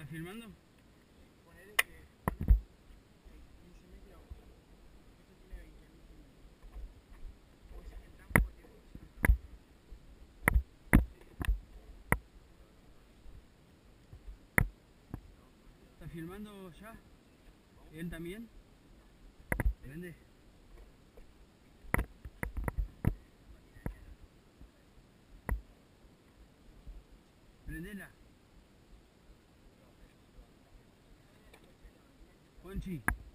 ¿Estás filmando? Ponele que 15 metros, esto tiene 20.000 kilómetros. Vos en el tramo, ¿cuánto tiempo hicieron el tramo? ¿Estás filmando ya? ¿Él también? ¿Prende? Prendela. Juanchi.